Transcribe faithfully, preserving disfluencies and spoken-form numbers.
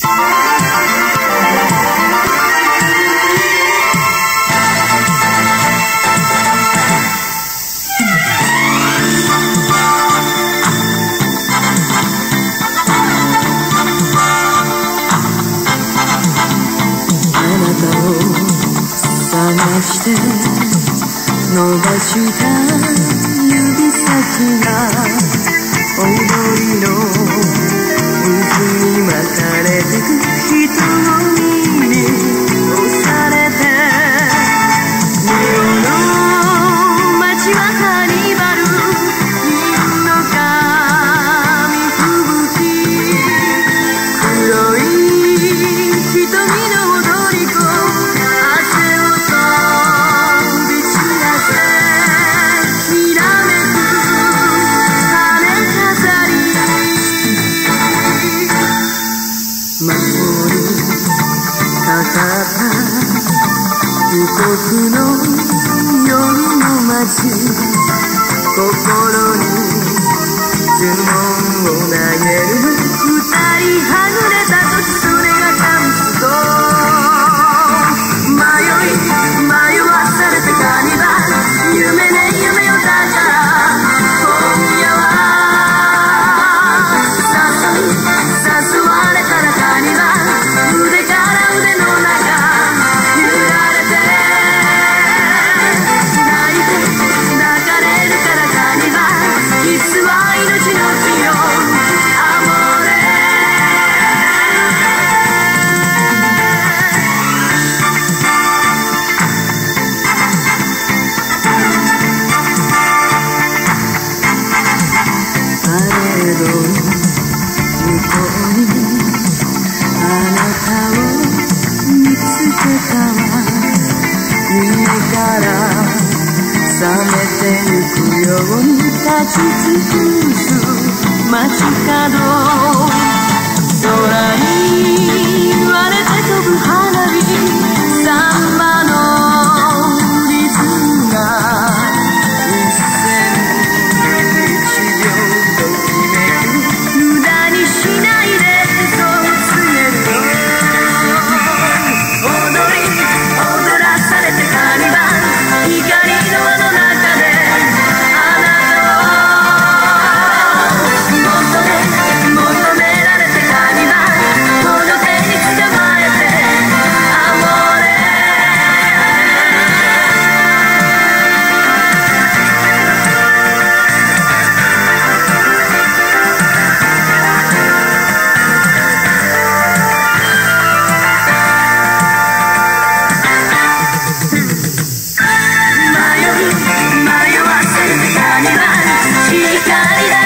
探して伸ばした指先が踊りの渦に巻かれてく瞳に押されてリオの街はカーニバル銀の紙吹雪黒い瞳の踊り子守りかかった異国の夜の街心に呪文を投げる二人はぐれた時それがチャンスと迷い迷わされてカーニバル夢ね夢をだから今夜は誘う誘われたらカーニバル腕から腕の中揺られて泣いて抱かれるからカーニバル実は命の木よアモーレパレードの向こうにあなたを見つけたわ夢から覚めてゆくように立ち尽くす街角空に割れて飛ぶ花火サンバのリズムが一線一秒ときめく無駄にしないでってそう告げるよ踊り踊らされてカーニバル光の輪の中であなたを求め求められてカーニバルこの手に捕まえてアモーレ迷う迷わせるカーニバル光だ